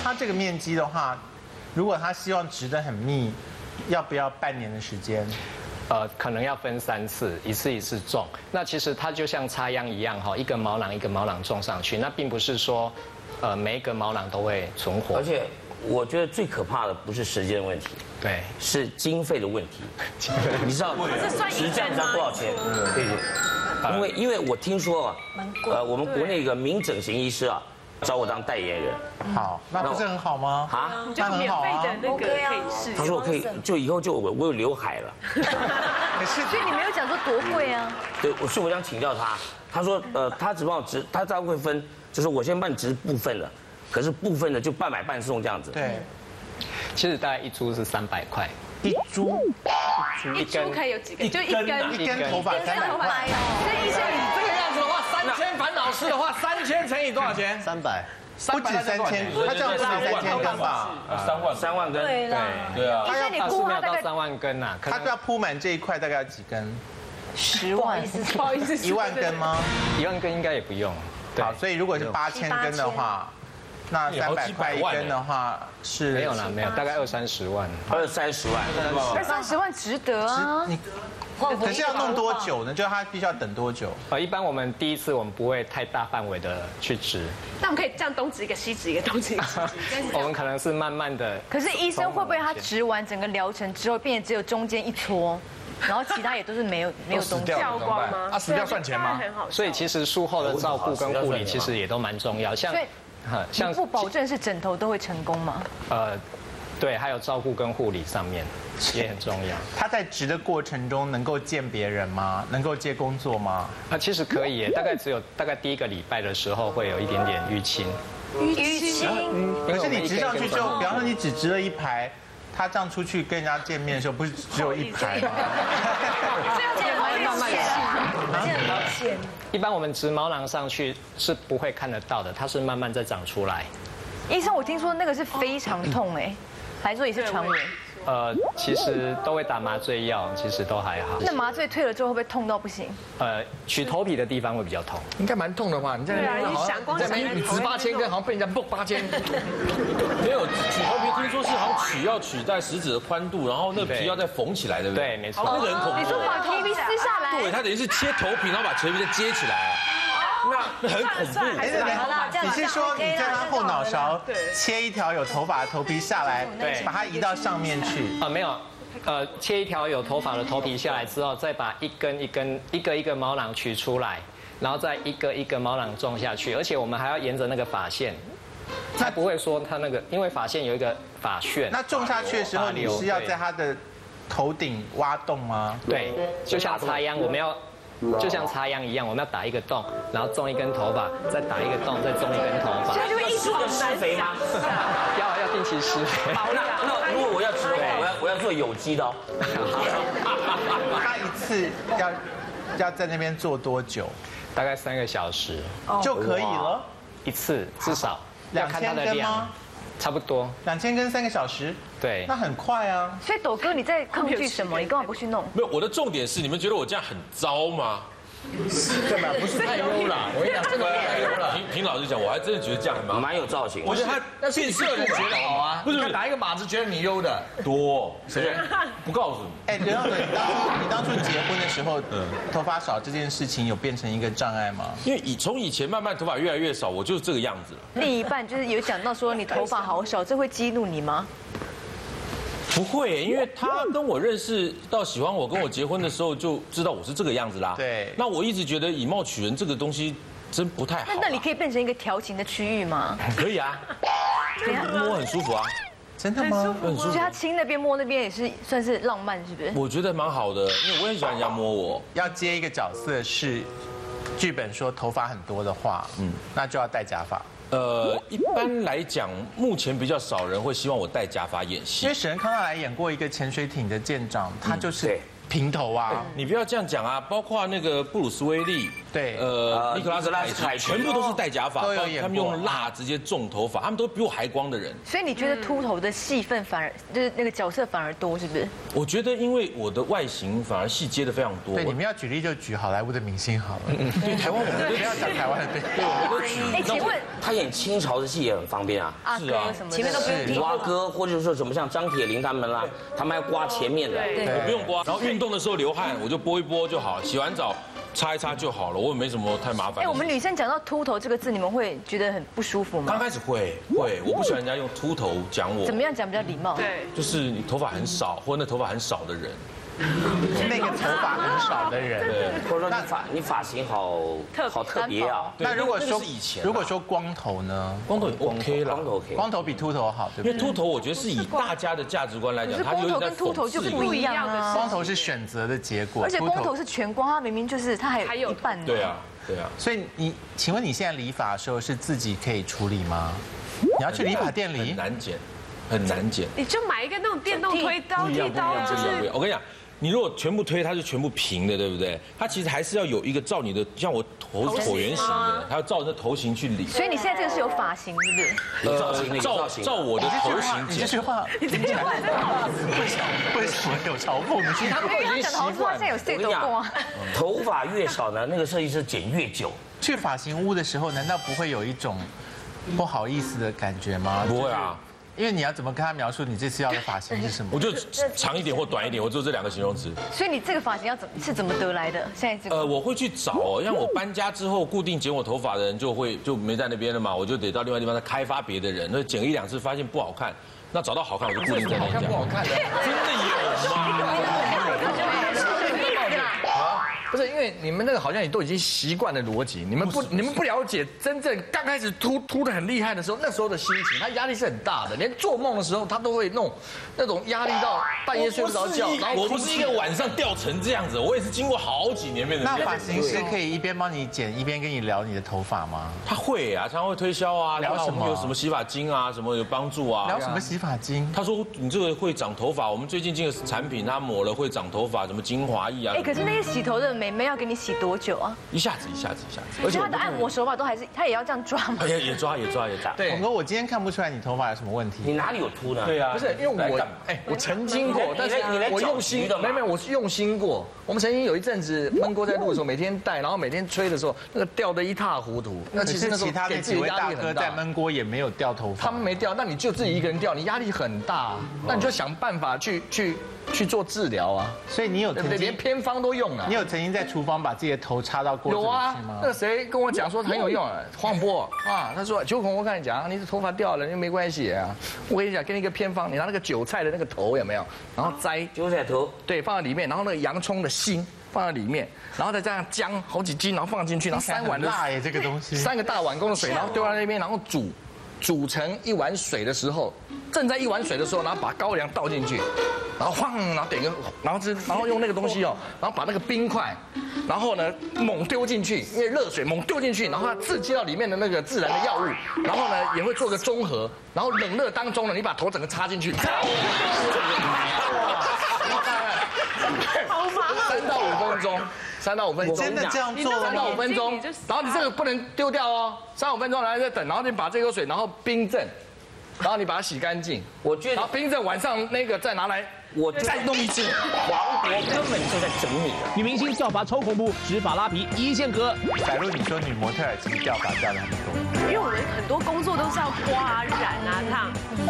它这个面积的话，如果它希望植得很密，要不要半年的时间？ 可能要分3次，一次一次种。那其实它就像插秧一样哈，一个毛囊一个毛囊种上去，那并不是说，每一个毛囊都会存活。 而且我觉得最可怕的不是时间问题， 对， 是经费的问题。你知道植这样子要多少钱？对，因为我听说啊，我们国内一个名整形医师啊，找我当代言人。 好，那不是很好吗？ 啊， 那很好啊。 那个可以试。 他说我可以，就以后就我有刘海了。 可是， 所以你没有讲说多贵啊？ 对，所以我想请教他。他说，他只帮我植，他大概会分，就是我先帮你植部分的，可是部分的就半买半送这样子。 对， 其实大概一株是300块， 一株一株可以有几根？就一根。 一根头发300块。 所以医生你这个样子的话，3000烦恼丝的话，3000乘以多少钱 ？300。 不止3000，他这样不止3000根吧 ？3万根。 对啦。 对啊。 医生你估他大概 3万根呐， 他要铺满这一块大概要几根 ？10万。不好意思 ，1万根吗 ？1万根应该也不用。 好，所以如果是8000根的话，那300块一根的话是没有啦，没有，大概20-30万。 20-30万。 20-30万值得啊！ 可是要弄多久呢？就是他必须要等多久？ 一般我们第一次我们不会太大范围的去植， 那我们可以这样东植一个西植一个，东植一个西植一个。 我们可能是慢慢的。 可是医生会不会他植完整个疗程之后，变成只有中间一撮，然后其他也都是没有东西？ 掉光吗？ 死掉算钱吗？ 所以其实术后的照顾跟护理其实也都蛮重要，像不保证是枕头都会成功吗？ 对，还有照顾跟护理上面也很重要。 他在植的过程中能够见别人吗？能够接工作吗？ 其实可以耶，大概第1个礼拜的时候会有一点点淤青。 淤青。 可是你植上去就，比方说你只植了一排，他这样出去跟人家见面的时候，不是只有一排吗？ 这样子慢慢线。一般我们植毛囊上去是不会看得到的，它是慢慢在长出来。 医生，我听说那个是非常痛哎。还说也是传闻， 其实都会打麻醉药，其实都还好。 那麻醉退了之后会不会痛到不行？ 取头皮的地方会比较痛， 应该蛮痛的吧？你在那边好像你植8000根，好像被人家蹦8000。 没有取头皮，听说是好像要取在食指的宽度，然后那个皮要再缝起来，对不对？ 对，没错。 那个很恐怖。 你说把头皮撕下来？ 对，他等于是切头皮，然后把头皮再接起来。那很恐怖。 你是说你在他后脑勺切一条有头发的头皮下来， 对， 把它移到上面去？ 没有，切一条有头发的头皮下来之后，再把一个毛囊取出来，然后再一个毛囊种下去，而且我们还要沿着那个发线，才不会说它那个，因为发线有一个发旋。 那种下去的时候，你是要在他的头顶挖洞吗？ 对，就像插秧，我们要。就像插秧一样，我们要打一个洞，然后种一根头发，再打一个洞，再种一根头发。 这就一直施肥吗？ 要定期施肥。 那如果我要植，我要做有机的哦。 他一次要在那边做多久？ 大概3个小时就可以了。 一次至少要看它的量。差不多 2000根3个小时， 对， 那很快啊。 所以斗哥你在抗拒什么？你干嘛不去弄？ 没有，我的重点是，你们觉得我这样很糟吗？ 对吧？不是太优了，我跟你讲，这个太优了。 凭老实讲，我还真的觉得这样蛮有造型。 我觉得他那是你个人觉得好啊，不是打一个码子觉得你优的多，谁不告诉你？ 哎，刘耀伦，你当初结婚的时候，头发少这件事情有变成一个障碍吗？ 因为从以前慢慢头发越来越少，我就是这个样子了。 另一半就是有讲到说你头发好少，这会激怒你吗？ 不会，因为他跟我认识到喜欢我，跟我结婚的时候就知道我是这个样子啦。 对。 那我一直觉得以貌取人这个东西真不太好。 那你可以变成一个调情的区域吗？ 可以啊，摸很舒服啊。 真的吗？ 很舒服。 我觉得他亲那边摸那边也是算是浪漫，是不是？ 我觉得蛮好的，因为我很喜欢人家摸我。 要接一个角色是剧本说头发很多的话，那就要戴假发。 一般来讲，目前比较少人会希望我戴假发演戏。 因为史恩康纳莱演过一个潜水艇的舰长，他就是平头啊。 你不要这样讲啊，包括那个布鲁斯威利， 对， 尼可拉斯凯奇全部都是戴假发， 都有演过他们用蜡直接种头发，他们都比我还光的人。 所以你觉得秃头的戏份反而就是那个角色反而多，是不是？ 我觉得因为我的外形反而戏接的非常多。 对，你们要举例就举好莱坞的明星好了。 对台湾我们不要讲台湾的，对， 我们都举。 哎，请问他演清朝的戏也很方便啊， 阿哥什么的，前面都不用听刮哥，或者说什么像张铁林他们啦，他们还刮前面的， 我不用刮，然后运动的时候流汗我就拨一拨就好，洗完澡擦一擦就好了，我也没什么太麻烦。 哎，我们女生讲到秃头这个字，你们会觉得很不舒服吗？ 刚开始会，我不喜欢人家用秃头讲我。 怎么样讲比较礼貌？ 对， 就是你头发很少，或者那头发很少的人。 那个头发很少的人， 对， 或者说你发型好特别啊。 那如果说以前， 如果说光头呢？ 光头也 OK 了， 光头 OK， 光头比秃头好，对不对？ 因为秃头我觉得是以大家的价值观来讲，它光头有点在跟秃头就不一样啊。 光头是选择的结果， 而且光头是全光，它明明就是它还有一半。 对啊。 所以请问你现在理发的时候是自己可以处理吗？你要去理发店理？ 很难剪。 你就买一个那种电动推刀，剃刀就是。 我跟你讲。你如果全部推，它就全部平的，对不对？它其实还是要有一个照你的，像我头是椭圆形的，它要照着头型去理。 所以你现在这个是有发型，是不是？ 照我的头型剪。 这句话，你这句话真好。为什么有嘲讽的？ 他们已经习惯。现在有谁都过。 头发越少呢，那个设计师剪越久。 去发型屋的时候，难道不会有一种不好意思的感觉吗？ 不会啊。 因为你要怎么跟他描述你这次要的发型是什么？ 我就长一点或短一点，我就这2个形容词。 所以你这个发型是怎么得来的？现在这个我会去找，像我搬家之后，固定剪我头发的人就没在那边了嘛，我就得到另外地方再开发别的人。那剪1、2次发现不好看，那找到好看我就固定在那家。 不好看的， 真的有吗？ 不是因为你们那个好像也都已经习惯了逻辑，你们不了解真正刚开始秃得很厉害的时候，那时候的心情，他压力是很大的，连做梦的时候他都会弄那种压力到半夜睡不着觉。 我不是一个晚上掉成这样子，我也是经过好几年变成。 那发型师可以一边帮你剪，一边跟你聊你的头发吗？ 他会啊，常常会推销啊， 聊什么？ 有什么洗发精啊，什么有帮助啊？ 聊什么洗发精？ 他说你这个会长头发，我们最近进的产品，他抹了会长头发，什么精华液啊。 哎，可是那些洗头的美眉要给你洗多久啊？ 一下子。 而且他的按摩手法都他也要这样抓吗？ 也抓。 对，洪哥，我今天看不出来你头发有什么问题。 你哪里有秃呢？ 对啊， 不是因为我曾经过，但是我用心，没有，我是用心过。我们曾经有一阵子闷锅在录的时候，每天戴，然后每天吹的时候，那个掉得一塌糊涂。那其实那时候给自己压力很大。 在闷锅也没有掉头发， 他们没掉，那你就自己一个人掉，你压力很大，那你就想办法去做治疗啊。 所以你有连偏方都用了。 你有曾经在厨房把自己的头插到锅子里去吗？ 有啊，那个谁跟我讲说很有用啊，黄渤啊，他说9孔，我跟你讲，你的头发掉了，那没关系啊。我跟你讲，给你一个偏方，你拿那个韭菜的那个头有没有？然后摘韭菜头， 对，放在里面，然后那个洋葱的心放在里面，然后再这样姜好几斤，然后放进去，然后3碗的辣耶，这个东西 ，3个大碗公的水，然后丢在那边，然后煮成1碗水的时候，正在1碗水的时候，然后把高粱倒进去，然后晃，然后点个，然后用那个东西哦，然后把那个冰块，然后呢猛丢进去，因为热水猛丢进去，然后它刺激到里面的那个自然的药物，然后呢也会做个中和，然后冷热当中呢，你把头整个插进去， 好忙啊 ，3到5分钟。3到5分钟， 真的这样做 3到5分钟，然后你这个不能丢掉哦，3到5分钟，然后再等，然后你把这个水，然后冰镇，然后你把它洗干净。 我觉得， 然后冰镇晚上那个再拿来， 我再弄一次。 黄渤根本就在整你了。 女明星掉发超恐怖，植发拉皮一线隔。 假如你说女模特儿其实掉发掉的很多， 因为我们很多工作都是要刮啊、染啊、烫。